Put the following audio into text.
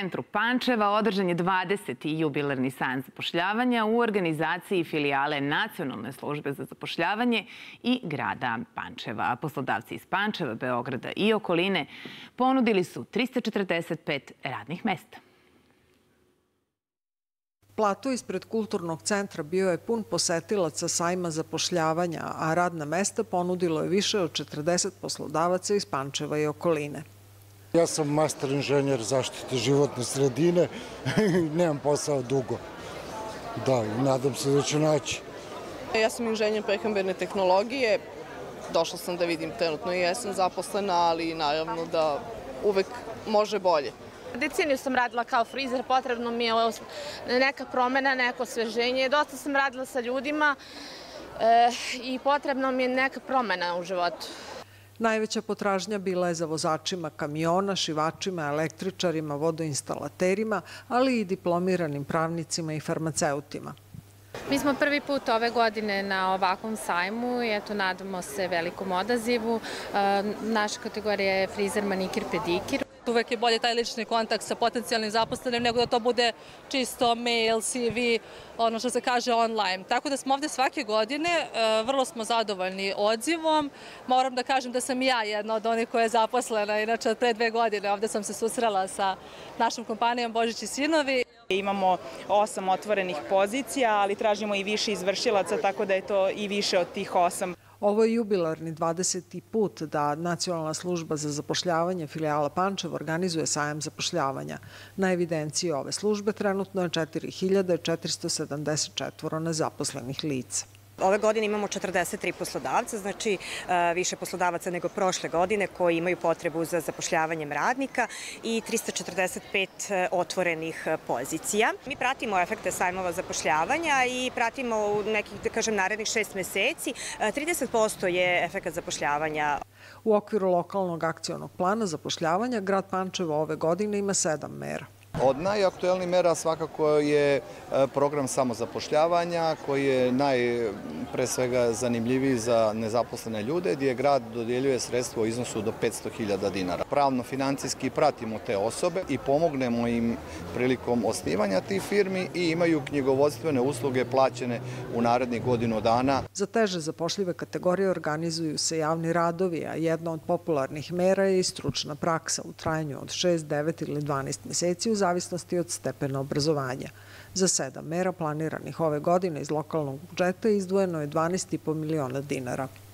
centru Pančeva održan je 20. jubilarni sajam zapošljavanja u organizaciji filijale Nacionalne službe za zapošljavanje i grada Pančeva. Poslodavci iz Pančeva, Beograda i okoline ponudili su 345 radnih mesta. Plato ispred Kulturnog centra bio je pun posetilaca sajma zapošljavanja, a radna mesta ponudilo je više od 40 poslodavaca iz Pančeva i okoline. Ja sam master inženjer zaštite životne sredine i nemam posao dugo. Da, nadam se da ću naći. Ja sam inženjer prehrambene tehnologije. Došla sam da vidim trenutno i jesam zaposlena, ali naravno da uvek može bolje. Deceniju sam radila kao frizer, potrebno mi je neka promena, neko osveženje. Dosta sam radila sa ljudima i potrebno mi je neka promena u životu. Najveća potražnja bila je za vozačima kamiona, šivačima, električarima, vodoinstalaterima, ali i diplomiranim pravnicima i farmaceutima. Mi smo prvi put ove godine na ovakvom sajmu i eto, nadamo se velikom odazivu. Naša kategorija je frizer, manikir, pedikir. Uvek je bolje taj lični kontakt sa potencijalnim zaposlenim nego da to bude čisto mail, CV, ono što se kaže online. Tako da smo ovde svake godine, vrlo smo zadovoljni odzivom. Moram da kažem da sam i ja jedna od onih koja je zaposlena. Inače, od pre 2 godine ovde sam se susrela sa našom kompanijom Božić i sinovi. Imamo 8 otvorenih pozicija, ali tražimo i više izvršilaca, tako da je to i više od tih 8. Ovo je jubilarni 20. put da Nacionalna služba za zapošljavanje filijala Pančevo organizuje sajam zapošljavanja. Na evidenciji ove službe trenutno je 4474 nezaposlenih lica. Ove godine imamo 43 poslodavca, znači više poslodavaca nego prošle godine koji imaju potrebu za zapošljavanjem radnika i 345 otvorenih pozicija. Mi pratimo efekte sajmova zapošljavanja i pratimo u nekih, da kažem, narednih 6 meseci. 30% je efekat zapošljavanja. U okviru lokalnog akcionog plana zapošljavanja grad Pančevo ove godine ima 7 mera. Od najaktuelnijih mera svakako je program samozapošljavanja koji je pre svega zanimljiviji za nezaposlene ljude gdje grad dodjeljuje sredstvo u iznosu do 500.000 dinara. Pravno financijski pratimo te osobe i pomognemo im prilikom osnivanja tih firmi i imaju knjigovodstvene usluge plaćene u narednih godinu dana. Za teže zapošljive kategorije organizuju se javni radovi, a jedna od popularnih mera je i stručna praksa u trajanju od 6, 9 ili 12 meseci u zavisnosti od stepena obrazovanja. Za 7 mera planiranih ove godine iz lokalnog budžeta izdvojeno je 12,5 miliona dinara.